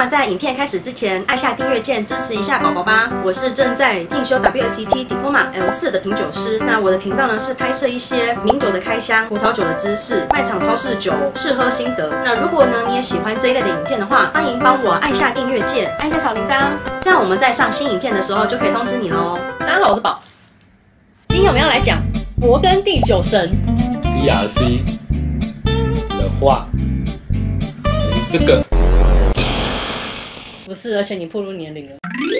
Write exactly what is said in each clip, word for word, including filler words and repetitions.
那在影片开始之前，按下订阅键支持一下宝宝吧。我是正在进修 W S E T Diploma L 四的品酒师。那我的频道呢是拍摄一些名酒的开箱、葡萄酒的知识、卖场超市酒试喝心得。那如果呢你也喜欢这一类的影片的话，欢迎帮我按下订阅键，按下小铃铛，这样我们在上新影片的时候就可以通知你喽。大家好，我是宝。今天我们要来讲勃艮第酒神 D R C 的话，就是这个。 不是，而且你暴露年龄了。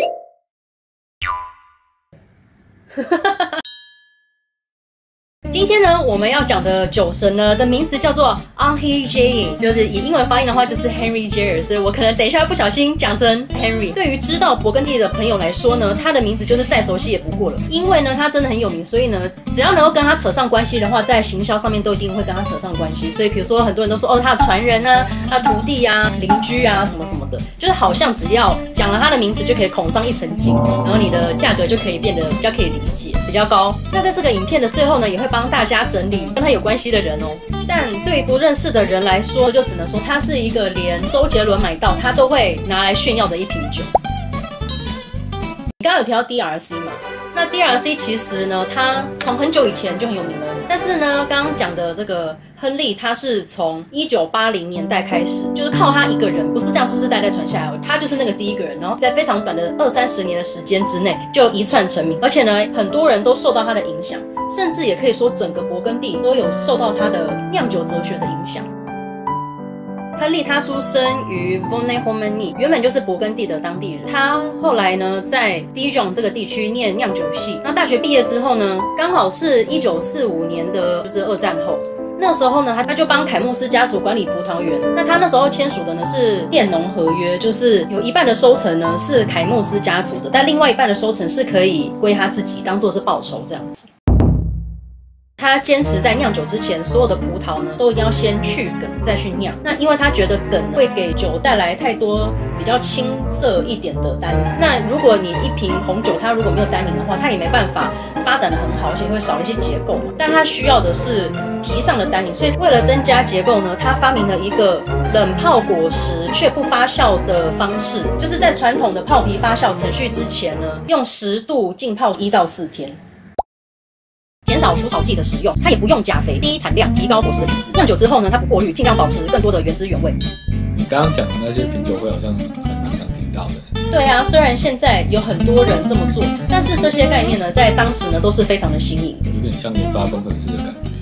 今天呢，我们要讲的酒神呢的名字叫做 Henri Jayer， 就是以英文发音的话就是 Henri Jayer， 所以我可能等一下不小心讲成 Henry。对于知道勃艮第的朋友来说呢，他的名字就是再熟悉也不过了，因为呢他真的很有名，所以呢只要能够跟他扯上关系的话，在行销上面都一定会跟他扯上关系。所以比如说很多人都说哦他的传人啊、他的徒弟啊、邻居啊什么什么的，就是好像只要讲了他的名字就可以孔上一层金，然后你的价格就可以变得比较可以理解、比较高。那在这个影片的最后呢，也会帮大家整理跟他有关系的人哦。但对于不认识的人来说，就只能说他是一个连周杰伦买到他都会拿来炫耀的一瓶酒。你刚刚有提到 D R C 嘛？那 D R C 其实呢，它从很久以前就很有名了。但是呢，刚刚讲的这个亨利，他是从一九八零年代开始，就是靠他一个人，不是这样世世代代传下来，他就是那个第一个人。然后在非常短的二三十年的时间之内，就一窜成名。而且呢，很多人都受到他的影响，甚至也可以说整个勃艮第都有受到他的酿酒哲学的影响。亨利他出生于 Vosne-Romanée， 原本就是勃艮第的当地人。他后来呢，在 Dijon 这个地区念酿酒系。那大学毕业之后呢，刚好是一九四五年的，就是二战后。那时候呢，他他就帮凯莫斯家族管理葡萄园。那他那时候签署的呢是佃农合约，就是有一半的收成呢是凯莫斯家族的，但另外一半的收成是可以归他自己，当做是报酬这样子。他坚持在酿酒之前，所有的葡萄呢都一定要先去梗再去酿。那因为他觉得梗会给酒带来太多比较青涩一点的单宁。那如果你一瓶红酒它如果没有单宁的话，它也没办法发展的很好，而且会少一些结构嘛。但它需要的是皮上的单宁，所以为了增加结构呢，他发明了一个冷泡果实却不发酵的方式，就是在传统的泡皮发酵程序之前呢，用十度浸泡一到四天。减少除草剂的使用，它也不用钾肥，低产量提高果实的品质。酿酒之后呢，它不过滤，尽量保持更多的原汁原味。 你刚刚讲的那些品酒会好像很常听到的。对啊，虽然现在有很多人这么做，但是这些概念呢，在当时呢都是非常的新颖的， 有点像研发工程师的感觉。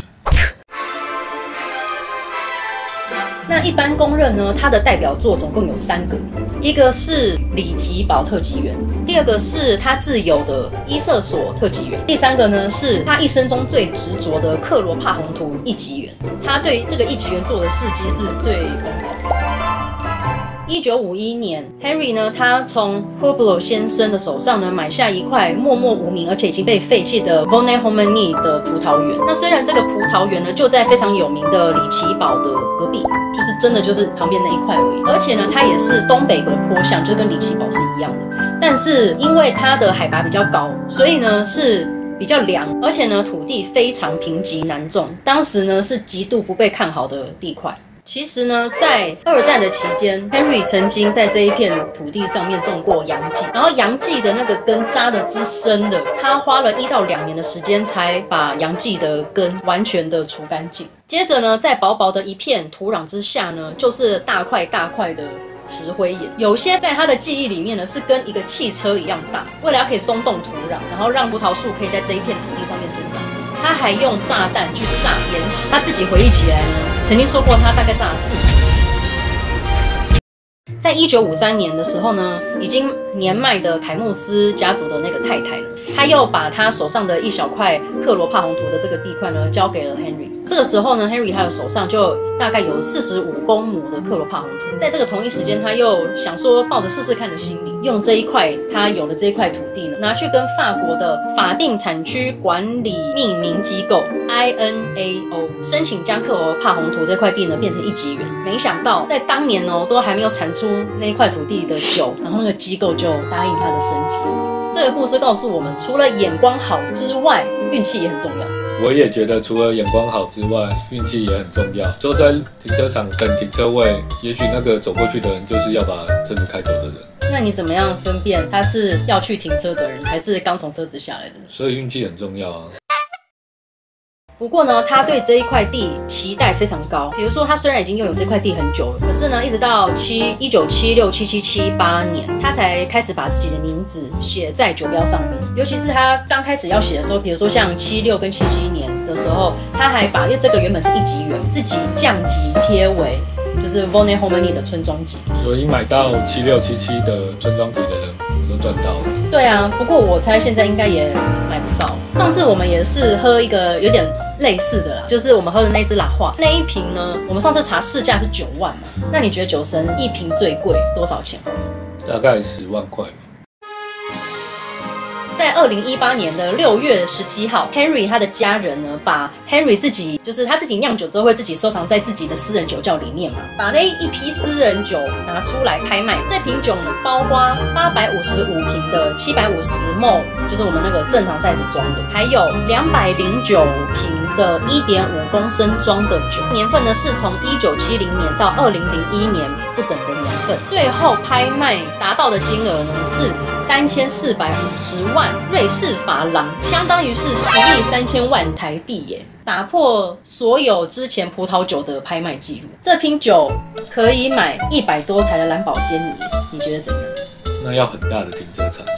那一般公认呢，它的代表作总共有三个，一个是里吉堡特级园，第二个是他自有的伊瑟索特级园，第三个呢是他一生中最执着的克罗帕宏图一级园。他对于这个一级园做的事迹是最疯狂的。一九五一年 ，Henry 呢，他从 Hublot 先生的手上呢买下一块默默无名而且已经被废弃的 Vosne-Romanée 的葡萄园。那虽然这个葡萄园呢就在非常有名的里奇堡的隔壁，就是真的就是旁边那一块而已。而且呢，它也是东北的坡向，就跟里奇堡是一样的。但是因为它的海拔比较高，所以呢是比较凉，而且呢土地非常贫瘠难种，当时呢是极度不被看好的地块。其实呢，在二战的期间 ，Henry 曾经在这一片土地上面种过洋蓟，然后洋蓟的那个根扎得之深的，他花了一到两年的时间才把洋蓟的根完全的除干净。接着呢，在薄薄的一片土壤之下呢，就是大块大块的石灰岩，有些在他的记忆里面呢是跟一个汽车一样大。为了要可以松动土壤，然后让葡萄树可以在这一片土地上面生长，他还用炸弹去炸岩石。他自己回忆起来呢，曾经说过他大概炸了四百次。在一九五三年的时候呢，已经年迈的凯莫斯家族的那个太太呢，他又把他手上的一小块克罗帕宏图的这个地块呢，交给了 Henry。这个时候呢 ，Henry 他的手上就大概有四十五公亩的克罗帕宏图。在这个同一时间，他又想说抱着试试看的心理，用这一块他有的这一块土地呢，拿去跟法国的法定产区管理命名机构 I N A O 申请将克罗帕宏图这块地呢变成一级园。没想到在当年哦，都还没有产出那一块土地的酒，然后那个机构就答应他的升级。这个故事告诉我们，除了眼光好之外，运气也很重要。 我也觉得除了眼光好之外，运气也很重要。坐在停车场等停车位，也许那个走过去的人就是要把车子开走的人。 那你怎么样分辨他是要去停车的人，还是刚从车子下来的人？ 所以运气很重要啊。 不过呢，他对这一块地期待非常高。比如说，他虽然已经拥有这块地很久了，可是呢，一直到七一九七六、七七七八年，他才开始把自己的名字写在酒标上面。尤其是他刚开始要写的时候，比如说像七六跟七七年的时候，他还把因为这个原本是一级园，自己降级贴为就是 Vone Homani 的村庄级。 所以买到七六七七的村庄级的人，我都赚到了。 对啊，不过我猜现在应该也买不到。上次我们也是喝一个有点类似的啦，就是我们喝的那支拉化那一瓶呢，我们上次查市价是九万嘛，那你觉得酒神一瓶最贵多少钱？ 大概十万块吧。 在二零一八年的六月十七号 ，Henry 他的家人呢，把 Henry 自己就是他自己酿酒之后会自己收藏在自己的私人酒窖里面嘛，把那一批私人酒拿出来拍卖。这瓶酒呢，包括八百五十五瓶的七百五十 ml， 就是我们那个正常 size 装的，还有两百零九瓶的一点五公升装的酒。年份呢是从一九七零年到二零零一年不等的年份。最后拍卖达到的金额呢是三千四百五十万瑞士法郎，相当于是十亿三千万台币耶，打破所有之前葡萄酒的拍卖记录。这瓶酒可以买一百多台的兰宝坚尼，你觉得怎样？ 那要很大的停车场。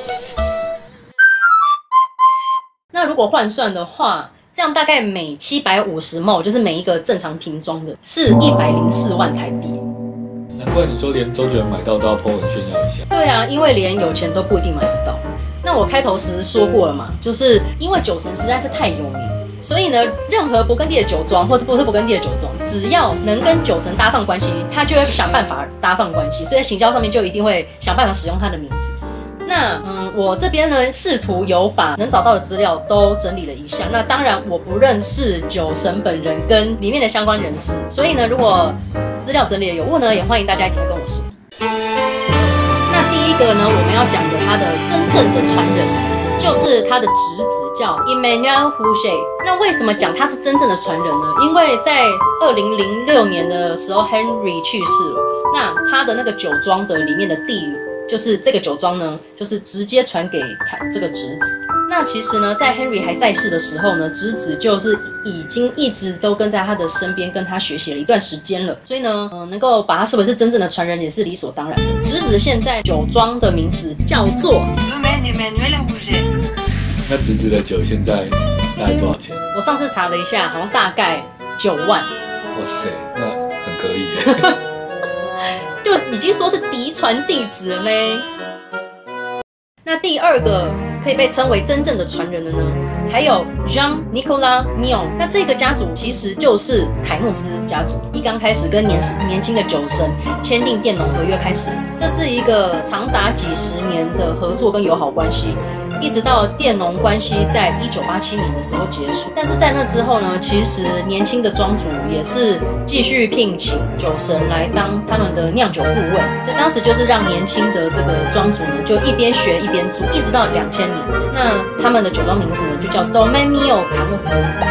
那如果换算的话，这样大概每七百五十 ml， 就是每一个正常瓶装的，是一百零四万台币。 难怪你说连周杰伦买到都要 po 文炫耀一下。 对啊，因为连有钱都不一定买得到。那我开头时说过了嘛，就是因为酒神实在是太有名，所以呢，任何勃艮第的酒庄或者不是勃艮第的酒庄，只要能跟酒神搭上关系，他就会想办法搭上关系，所以在行销上面就一定会想办法使用他的名字。那嗯，我这边呢，试图有把能找到的资料都整理了一下。那当然，我不认识酒神本人跟里面的相关人士，所以呢，如果资料整理的有误呢，也欢迎大家一起来跟我说。那第一个呢，我们要讲的他的真正的传人，就是他的侄子叫 Emmanuel Huchet。那为什么讲他是真正的传人呢？因为在二零零六年的时候 ，Henry 去世了，那他的那个酒庄的里面的地。就是这个酒庄呢，就是直接传给他这个侄子。那其实呢，在 Henry 还在世的时候呢，侄子就是已经一直都跟在他的身边，跟他学习了一段时间了。所以呢，呃，能够把他视为是真正的传人，也是理所当然的。侄子现在酒庄的名字叫做 Emmanuel Huchet。 那侄子的酒现在大概多少钱？ 我上次查了一下，好像大概九万。 哇塞，那很可以耶。 就已经说是嫡传弟子了嘞。那第二个可以被称为真正的传人的呢，还有 Jean-Nicolas Millon。那这个家族其实就是凯慕斯家族，一刚开始跟年年轻的酒神签订佃农合约开始，这是一个长达几十年的合作跟友好关系。一直到佃农关系在一九八七年的时候结束，但是在那之后呢，其实年轻的庄主也是继续聘请酒神来当他们的酿酒顾问，所以当时就是让年轻的这个庄主呢，就一边学一边做，一直到两千年。那他们的酒庄名字呢，就叫 Domaine Millon 卡慕斯。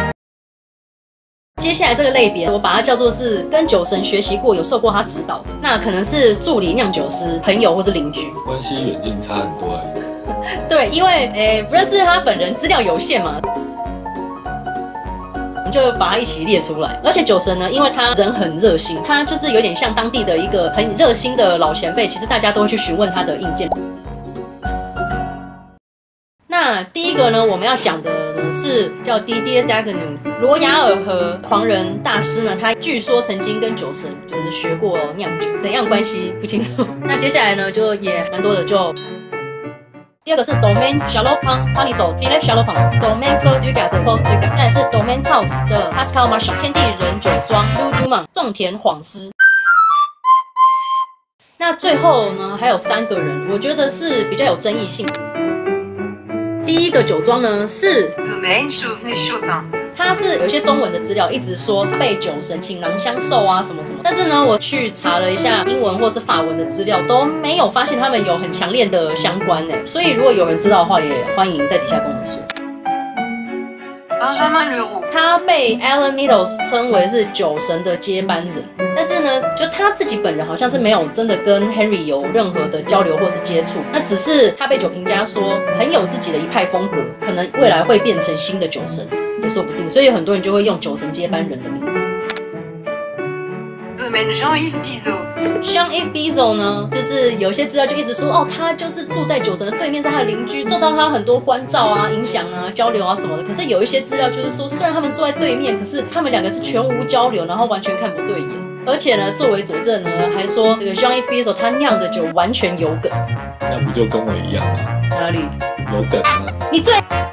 接下来这个类别，我把它叫做是跟酒神学习过、有受过他指导的，那可能是助理酿酒师、朋友或是邻居， 关系远近差很多哎。 对，因为诶不认识他本人，资料有限嘛，我们就把他一起列出来。而且酒神呢，因为他人很热心，他就是有点像当地的一个很热心的老前辈，其实大家都会去询问他的意见。那第一个呢，我们要讲的呢是叫 Didier Dagnou 罗雅尔和狂人大师呢，他据说曾经跟酒神就是学过酿酒，怎样关系不清楚。那接下来呢，就也蛮多的就。第二个是 Domaine Charlopin Palisson Philippe Charlopin Domaine Clos du Gard 的 Clos du Gard， 再来是 Domaine House 的 Pascal Marchand 天地人酒庄 Louis Dumont 种田晃司。那最后呢，还有三个人，我觉得是比较有争议性。第一个酒庄呢是 Domaine Chauvenet Chopin。 它是有一些中文的资料，一直说被酒神倾囊相授啊什么什么，但是呢，我去查了一下英文或是法文的资料，都没有发现他们有很强烈的相关呢。所以如果有人知道的话，也欢迎在底下跟我们说。 Benjamin Leroux. 他被 Alan Meadows 称为是酒神的接班人，但是呢，就他自己本人好像是没有真的跟 Henry 有任何的交流或是接触，那只是他被酒评家说很有自己的一派风格，可能未来会变成新的酒神也说不定，所以很多人就会用酒神接班人的名字。 Domaine Jean-Yves Bizot. Jean-Yves Bizot 呢，就是有些资料就一直说哦，他就是住在酒神的对面，是他的邻居，受到他很多关照啊、影响啊、交流啊什么的。可是有一些资料就是说，虽然他们住在对面，可是他们两个是全无交流，然后完全看不对眼。而且呢，作为佐证呢，还说这个 Jean-Yves Bizot 他酿的酒完全有梗。 那不就跟我一样吗？ 哪里？ 有梗啊！ 你最。